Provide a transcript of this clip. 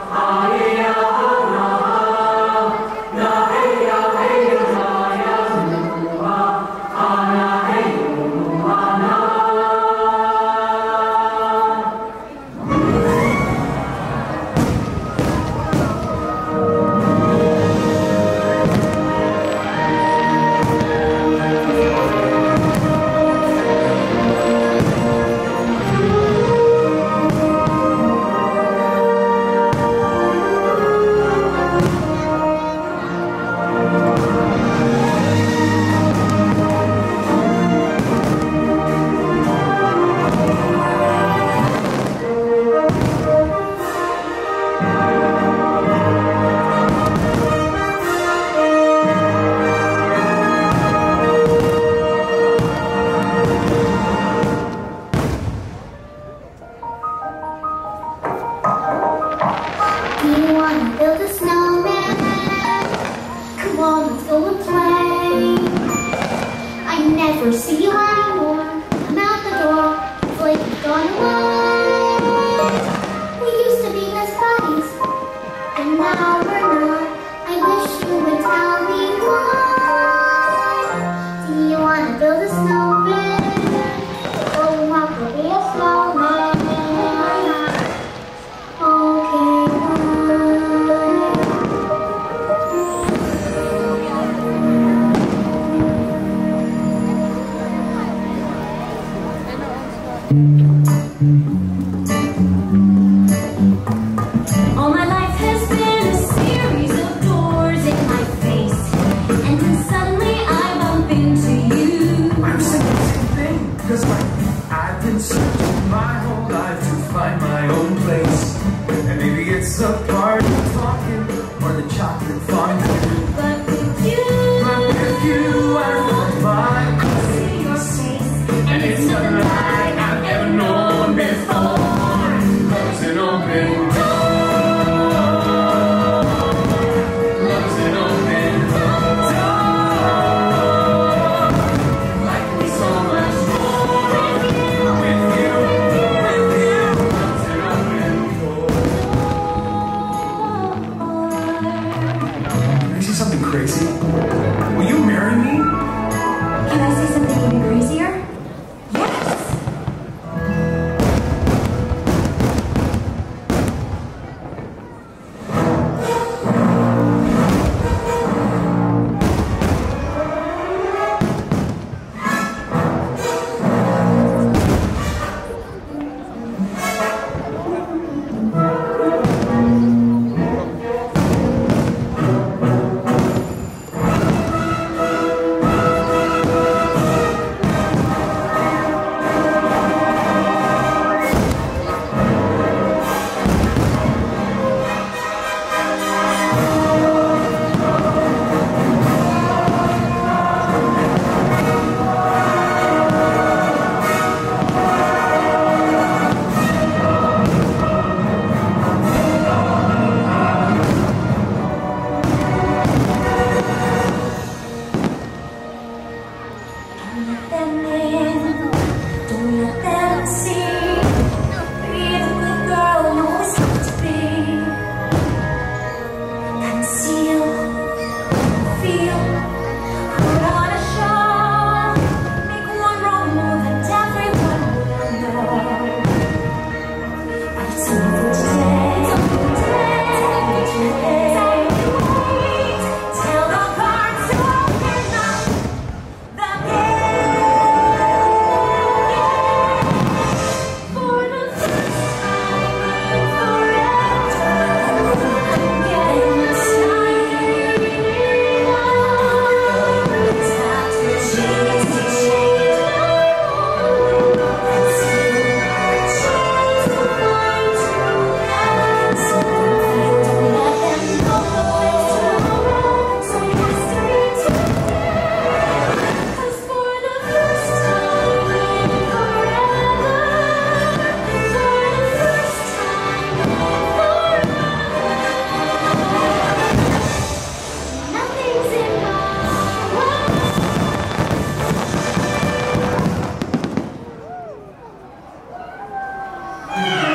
never see you anymore. I'm out the door, it's like you've gone away. We used to be best buddies, and now we're not. I wish you would tell me why. Do you want to build a snowman? Or want to be a snowman? Okay, all my life has been a series of doors in my face, and then suddenly I bump into you. I'm saying the same thing, because I've been searching my whole life to find my own place. And maybe it's the part of talking or the chocolate fondue. But with you, I want mine. I see your face, And it's nothing like I've ever known before. Love's an open door. Love's an open door. Like me so much more. With you. Love's an open door. Can I say something crazy? Will you marry me? Can I say something even crazier? Yes! Don't let them in, don't let them see. Be the good girl you always have to be. Conceal, feel, put on a show. Make one wrong move and everyone will know. It's over today, wait till the cards open up. The for the first time in forever, I'm getting excited. It's not to change my mind to dance. Don't let them know so it has to be today. 'Cause for the first time in forever, for the first time in forever, nothing's in my way. okay.